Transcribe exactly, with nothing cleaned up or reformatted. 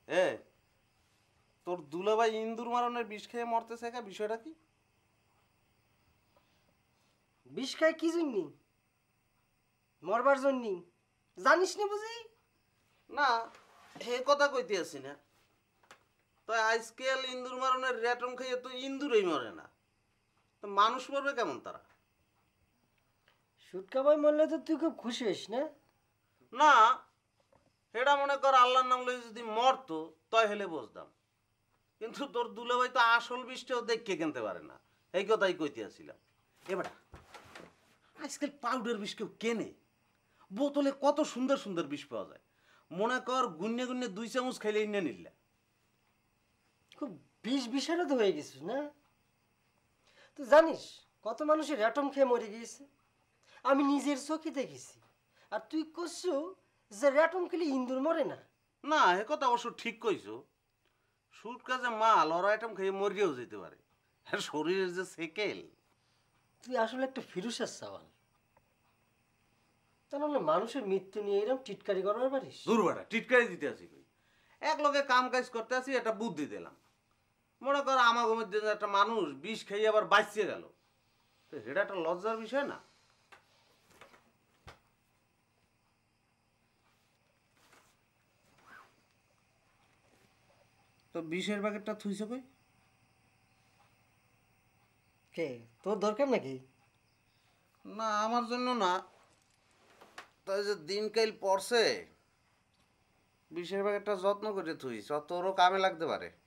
এ তোর দুলাভাই ইন্দুর মারণের বিষ খেয়ে মরতেছে কা বিষয়টা কি? বিষ খায় কি জন্যি? মরবার জন্যি। জানিস নি বুঝি? না হে কথা কইতে আসি না, তো আজকাল ইন্দুর মারণের রেটম খাইয়ে তো ইন্দুরই মরে না, তো মানুষ মরবে কেমন তারা? সুটকা ভাই মরলে তো তুই খুব খুশি হইস না? না এটা মনে কর আল্লাহর নাম লই যদি মরতো তয় হেলে বুঝতাম, কিন্তু তোর দুলাভাই তো আসল বিষটাও দেখে কিনতে পারে না, এই কথাই কইতে আসছিলাম। এবার আজকাল পাউডার বিষ কেউ কেনে? বোতলে কত সুন্দর সুন্দর বিষ পাওয়া যায়, মনে কর গুন্নে গুন্নে দুই চামচ খাইলে ইন্নে নিলে। খুব বিষ বিষারদ হয়ে গেছিস না? তুই জানিস কত মানুষের অ্যাটম খেয়ে মরে গিয়েছে? আমি নিজের চোখে দেখেছি। আর তুই করছু যে র্যাটম খেলে ইন্দুর মরে না। না এ কথা অবশ্য ঠিক কইছো, সুট কাজে মাল ওরা আইটেম খেয়ে মরিয়াও যেতে পারে, আর শরীরের যে সেকেল। তুই আসলে একটা ফিরুসের সওয়াল। তা নাহলে মানুষের মৃত্যু নিয়ে এরকম টিটকারি করবার পারিস? দুর্বাটা টিটকারি দিতে আসি কই, এক লোকে কাম কাজ করতে আসি, একটা বুদ্ধি দিলাম। মনে কর আমাকে মধ্যে একটা মানুষ বিষ খেয়ে আবার বাঁচিয়ে গেল, তো এটা একটা লজ্জার বিষয় না? তো বিষের প্যাকেটটা থুইছে কই? কে তোর দরকার নাকি? না আমার জন্য না, তাই যে দিনকাল পড়ছে বিষের প্যাকেটটা যত্ন করে থুইছ, তোরও কামে লাগতে পারে।